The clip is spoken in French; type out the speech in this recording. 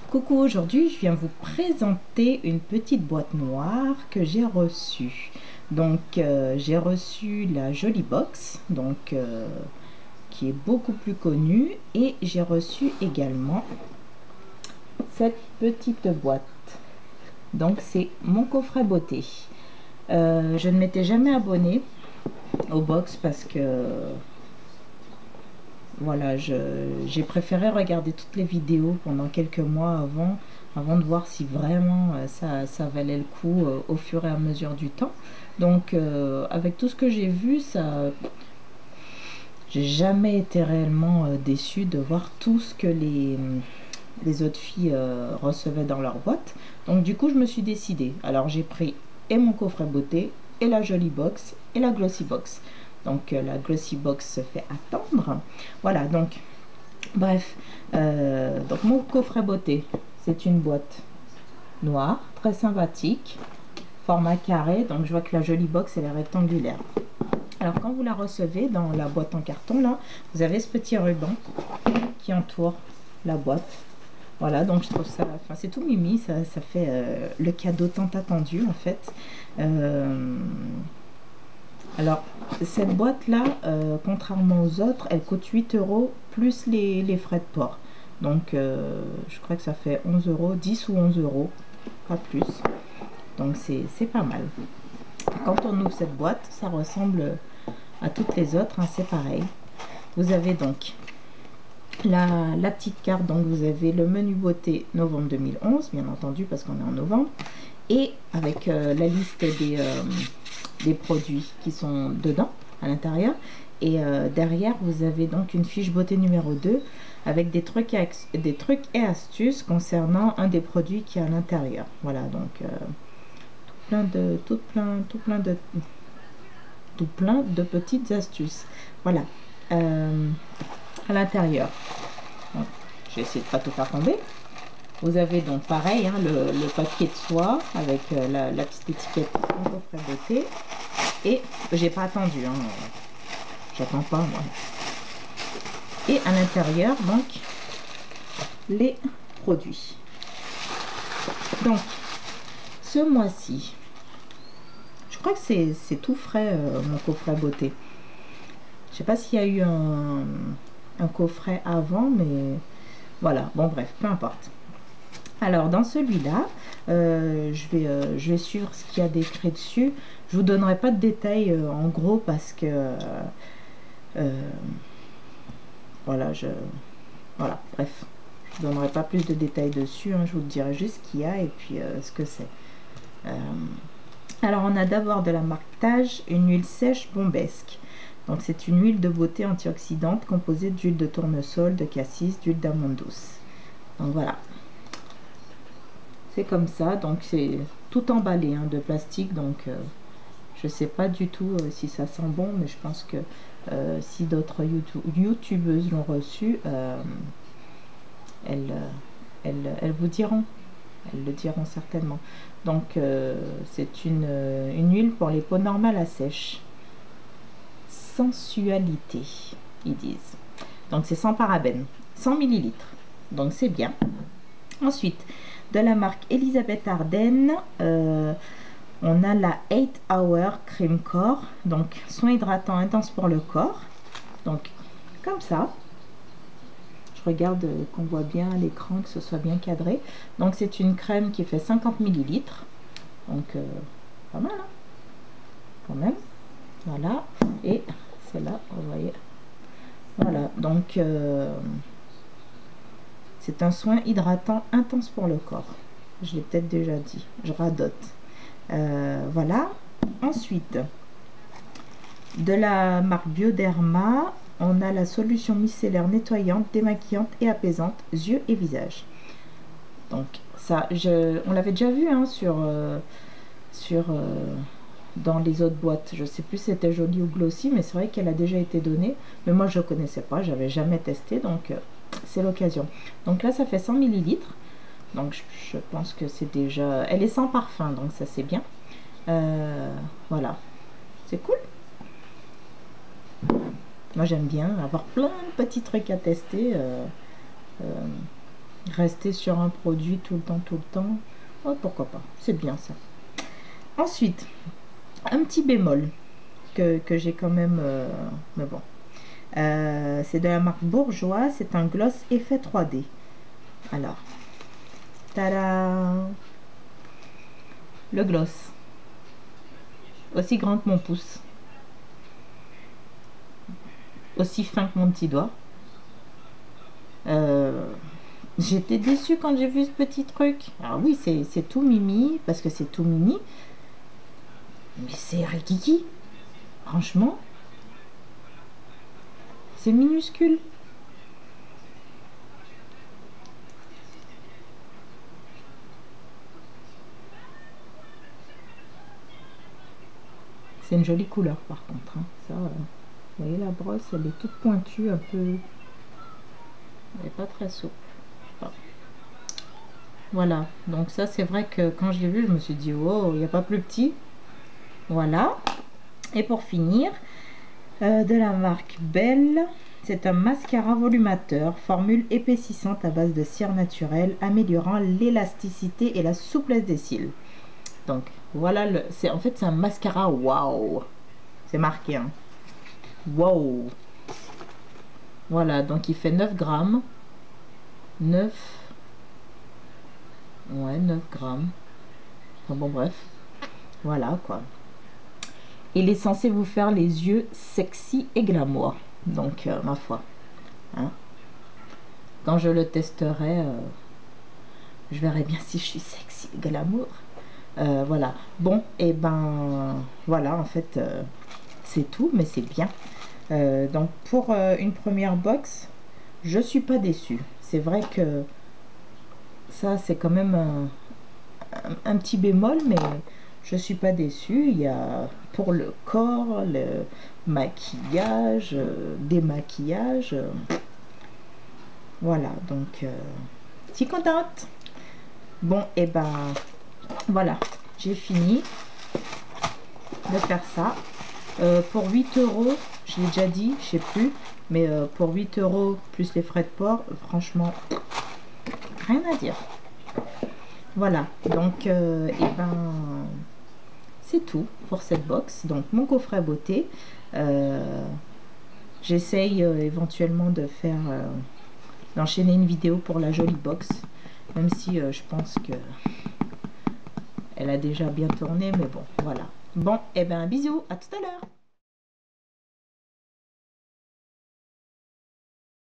Coucou, aujourd'hui je viens vous présenter une petite boîte noire que j'ai reçue. J'ai reçu la Jolie Box, qui est beaucoup plus connue, et j'ai reçu également cette petite boîte. Donc c'est mon coffret beauté. Je ne m'étais jamais abonnée aux box parce que voilà, j'ai préféré regarder toutes les vidéos pendant quelques mois avant de voir si vraiment ça valait le coup au fur et à mesure du temps. Avec tout ce que j'ai vu, j'ai jamais été réellement déçue de voir tout ce que les autres filles recevaient dans leur boîte. Donc du coup, je me suis décidée. Alors j'ai pris et mon coffret beauté, et la Jolie Box, et la Glossy Box. La Glossy Box se fait attendre. Voilà, bref, donc mon coffret beauté, c'est une boîte noire, très sympathique, format carré. Donc je vois que la Jolie Box, elle est rectangulaire. Alors quand vous la recevez dans la boîte en carton, là, vous avez ce petit ruban qui entoure la boîte. Voilà, donc je trouve ça, enfin c'est tout mimi, ça fait le cadeau tant attendu en fait. Alors, cette boîte-là, contrairement aux autres, elle coûte 8 € plus les frais de port. Je crois que ça fait 11 €, 10 ou 11 €, pas plus. Donc, c'est pas mal. Quand on ouvre cette boîte, ça ressemble à toutes les autres, hein, c'est pareil. Vous avez donc la petite carte, donc vous avez le menu beauté novembre 2011, bien entendu, parce qu'on est en novembre, et avec la liste des produits qui sont dedans, à l'intérieur. Et derrière, vous avez donc une fiche beauté numéro 2 avec des trucs et astuces concernant un des produits qui est à l'intérieur. Voilà, tout plein de petites astuces. Voilà, à l'intérieur. Je vais essayer de pas tout faire tomber. Vous avez donc pareil, hein, le papier de soie avec la petite étiquette en coffret beauté. Et j'ai pas attendu, hein, j'attends pas moi. Et à l'intérieur, donc, les produits. Donc, ce mois-ci, je crois que c'est tout frais, mon coffret beauté. Je sais pas s'il y a eu un coffret avant, mais voilà, bon bref, peu importe. Alors dans celui-là, je vais suivre ce qu'il y a décrit dessus. Je vous donnerai pas de détails en gros parce que voilà, voilà, bref, je ne donnerai pas plus de détails dessus, hein, je vous dirai juste ce qu'il y a et puis ce que c'est. Alors on a d'abord de la marque Tage, une huile sèche bombesque. Donc c'est une huile de beauté antioxydante composée d'huile de tournesol, de cassis, d'huile d'amande douce. Donc voilà. C'est comme ça, donc c'est tout emballé, hein, de plastique, je sais pas du tout si ça sent bon, mais je pense que si d'autres youtubeuses l'ont reçu, elles, elles vous diront, elles le diront certainement. C'est une huile pour les peaux normales à sèche. Sensualité, ils disent. Donc c'est sans parabènes, 100 ml, donc c'est bien. Ensuite, de la marque Elisabeth Arden, on a la 8 Hour Cream Core, donc soin hydratant intense pour le corps. Donc comme ça, je regarde qu'on voit bien à l'écran, que ce soit bien cadré. Donc c'est une crème qui fait 50 ml, donc pas mal, hein, quand même. Voilà, et c'est là, vous voyez. Voilà, c'est un soin hydratant intense pour le corps. Je l'ai peut-être déjà dit, je radote. Voilà. Ensuite, de la marque Bioderma, on a la solution micellaire nettoyante, démaquillante et apaisante, yeux et visage. Donc ça, on l'avait déjà vu, hein, dans les autres boîtes. Je sais plus si c'était Jolie ou Glossy, mais c'est vrai qu'elle a déjà été donnée. Mais moi, je ne connaissais pas, j'avais jamais testé, donc c'est l'occasion. Donc là, ça fait 100 ml. Donc je pense que c'est déjà... Elle est sans parfum, donc ça c'est bien. Voilà, c'est cool. Moi j'aime bien avoir plein de petits trucs à tester. rester sur un produit tout le temps, oh, pourquoi pas, c'est bien ça. Ensuite, un petit bémol que j'ai quand même, mais bon, c'est de la marque Bourjois, c'est un gloss effet 3D. Alors, tada, le gloss, aussi grand que mon pouce, aussi fin que mon petit doigt. J'étais déçue quand j'ai vu ce petit truc. Alors oui, c'est tout mimi, parce que c'est tout mini. Mais c'est rikiki. Franchement, c'est minuscule. C'est une jolie couleur par contre. Hein. Ça, vous voyez la brosse, elle est toute pointue, un peu... Elle n'est pas très souple. Enfin, voilà, donc ça c'est vrai que quand je l'ai vu, je me suis dit, oh, il n'y a pas plus petit. Voilà. Et pour finir, de la marque Belle, c'est un mascara volumateur, formule épaississante à base de cire naturelle, améliorant l'élasticité et la souplesse des cils. Donc voilà, en fait c'est un mascara waouh. C'est marqué, hein. Waouh. Voilà, donc il fait 9 grammes. 9. Ouais, 9 grammes. Enfin bon, bref. Voilà, quoi. Il est censé vous faire les yeux sexy et glamour. Donc, ma foi. Hein. Quand je le testerai, je verrai bien si je suis sexy et glamour. Voilà. Bon, et ben, voilà, en fait, c'est tout, mais c'est bien. Donc, pour une première box, je suis pas déçue. C'est vrai que ça, c'est quand même un petit bémol, mais je suis pas déçue. Il y a pour le corps, le maquillage, démaquillage. Voilà, donc, si contente. Bon, et ben, voilà, j'ai fini de faire ça. Pour 8 euros, je l'ai déjà dit, je sais plus, mais pour 8 euros plus les frais de port, franchement, rien à dire. Voilà, donc, et ben, c'est tout pour cette box. Donc, mon coffret beauté. J'essaye éventuellement de faire, d'enchaîner une vidéo pour la jolie box, même si je pense que elle a déjà bien tourné, mais bon, voilà. Bon, et ben, bisous, à tout à l'heure.